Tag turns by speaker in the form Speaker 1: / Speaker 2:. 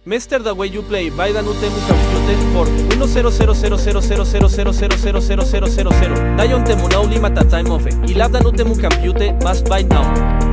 Speaker 1: Master the way you play, by the Nutemu computed for 100000000000000. Dion Temu now limit the time of it. 11 Nutemu compute must buy now.